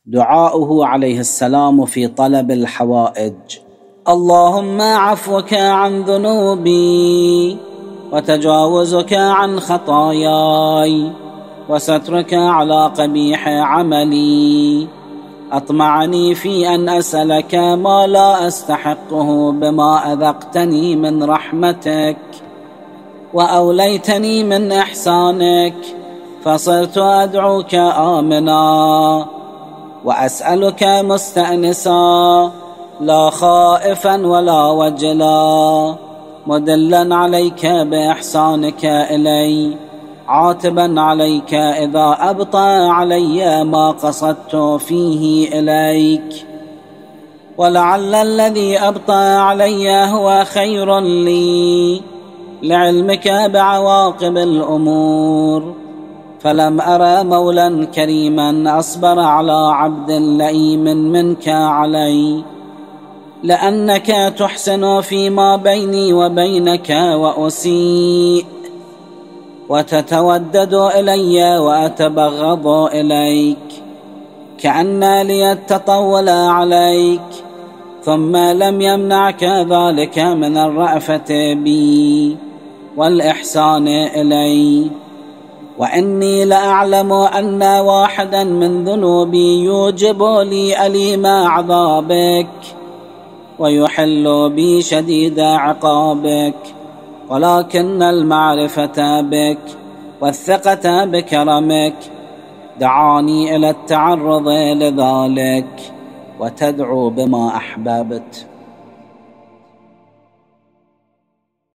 دعاؤه عليه السلام في طلب الحوائج: اللهم عفوك عن ذنوبي، وتجاوزك عن خطاياي، وسترك على قبيح عملي، أطمعني في أن أسألك ما لا أستحقه بما أذقتني من رحمتك وأوليتني من إحسانك، فصرت أدعوك آمنا وأسألك مستأنسا، لا خائفا ولا وجلا، مدلا عليك بإحسانك إلي، عاتبا عليك إذا أبطأ علي ما قصدت فيه إليك، ولعل الذي أبطأ علي هو خير لي لعلمك بعواقب الأمور، فلم أرى مولا كريما أصبر على عبد لئيم منك علي، لأنك تحسن فيما بيني وبينك وأسيء، وتتودد إلي وأتبغض إليك، كأن لي التطول عليك، ثم لم يمنعك ذلك من الرأفة بي والإحسان إلي، وإني لأعلم أن واحدا من ذنوبي يوجب لي أليم عذابك ويحل بي شديد عقابك، ولكن المعرفة بك والثقة بكرمك دعاني إلى التعرض لذلك وتدعو بما أحببت.